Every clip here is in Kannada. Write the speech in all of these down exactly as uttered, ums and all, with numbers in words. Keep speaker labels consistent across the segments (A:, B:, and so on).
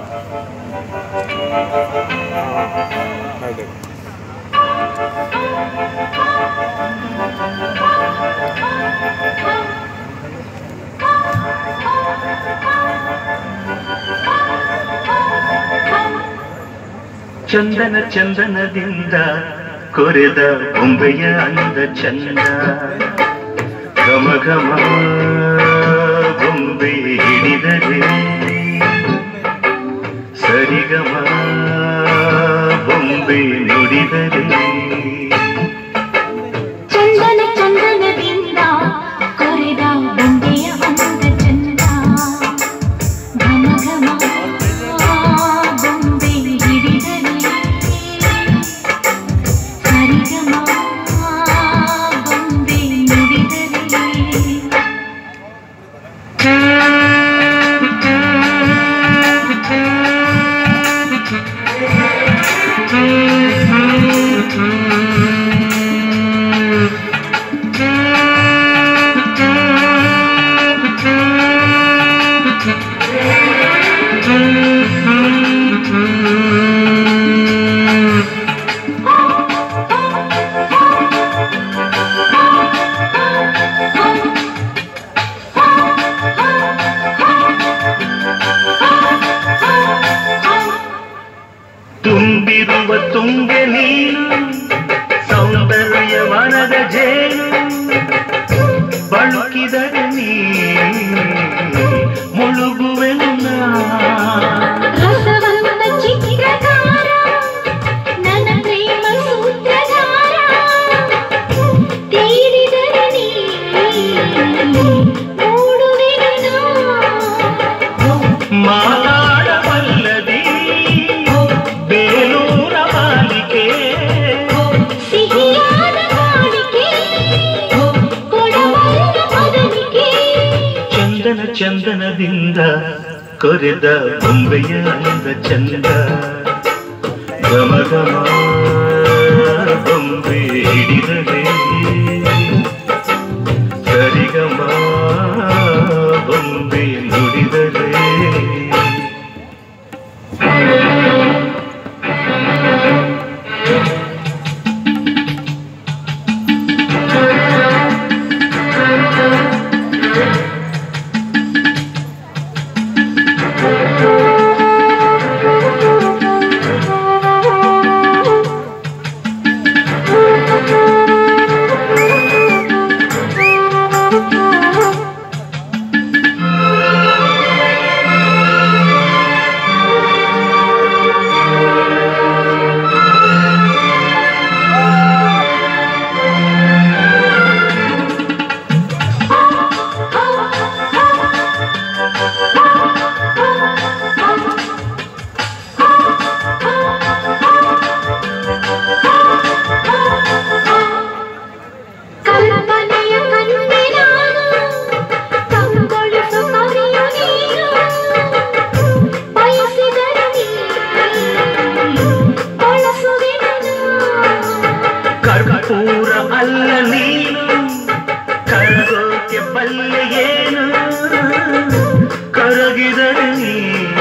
A: ಚಂದನ ಚಂದನದಿಂದ ಕೊರೆದ ಬೊಂಬೆಯ ಅಂದ ಚಂದ ಘಮ ಘಮ ಬೊಂಬೆ ಹಿಡಿದರೆ ಸರಿಗಮ ಬೊಂಬೆ ನುಡಿದರೆ
B: ಚಂದನ ಚಂದನದಿಂದ ಕೊರೆದ ಬೊಂಬೆಯ ಅಂದ ಚಂದ ಘಮ ಘಮ ಬೊಂಬೆ ಹಿಡಿದರೆ ಸರಿಗಮ ಬೊಂಬೆ ನುಡಿದರೆ
A: ತುಂಬಿರುವ ತುಂಗೆ ನೀನು ಸೌಂದರ್ಯವನದ ಜೇನು ಬಳುಕಿದರೆ ನೀ ಮುಳುಗುವೆನು ನಾ
B: ರಸವಂತ ಚಿತ್ರಕಾರ ನನ್ನ ಪ್ರೇಮ ಸೂತ್ರಧಾರ ತೀರಿದರೆ ನೀ ಮೂಡುವೆನು ನಾ
A: ಮಾತಾಡಬಲ್ಲದಿ ಬೇಲೂರ ಮಾಲಿಕೆ
B: ಸಿಹಿಯಾದ ಕಾಣಿಕೆ ಕೊಡಬಲ್ಲ ಮದನಿಕೆ
A: ಚಂದನ ಚಂದನದಿಂದ ಕೊರೆದ ಬೊಂಬೆಯ ಅಂದ ಚಂದ ಘಮ ಘಮ ಬೊಂಬೆ ಹಿಡಿದರೆ ಸರಿಗಮ ಬೊಂಬೆ ನುಡಿದರೆ
B: ಕಲ್ಪನೆಯ ಕಣ್ಣೆ ನಾನು ಕಂಗೊಳಿಸು ಕವಿಯು ನೀನು ಬಯಸಿದರೆ ನೀ ಬಳಸುವೆನು
A: ಕರ್ಪೂರ ಅಲ್ಲ ನೀನು ಕರಗೋಕೆ ಬಲ್ಲೆ ಏನು ಕರಗಿದರೆ ನೀ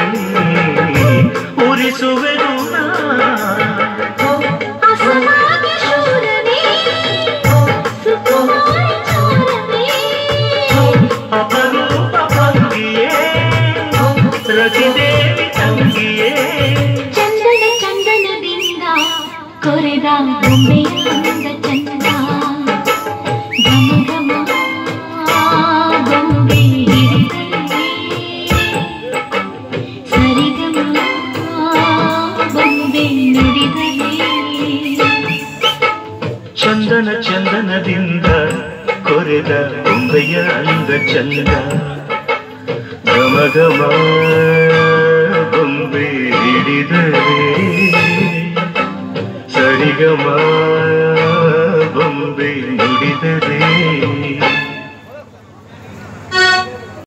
A: ಉರಿಸುವೆನು ನಾ
B: ಅಸಮಾನ ಶೂರನೇ ಸುಕುಮಾರ ಚೋರನೇ
A: ಅಪರೂಪ ಭಂಗಿಯೇ ರತಿದೇವಿ ತಂಗಿಯೇ
B: ಚಂದನ ಚಂದನದಿಂದ ಕೊರೆದ ಬೊಂಬೆಯ ಅಂದ ಚಂದ ಘಮ ಘಮ ಬೊಂಬೆ ಹಿಡಿದರೆ ಸರಿಗಮ ಬೊಂಬೆ ನುಡಿದರೆ
A: ಚಂದನ ಚಂದನದಿಂದ ಕೊರೆದ ಬೊಂಬೆಯ ಅಂದ ಚಂದ ಘಮ ಘಮ ಬೊಂಬೆ ಹಿಡಿದರೆ ಸರಿಗಮ ಬೊಂಬೆ ನುಡಿದರೆ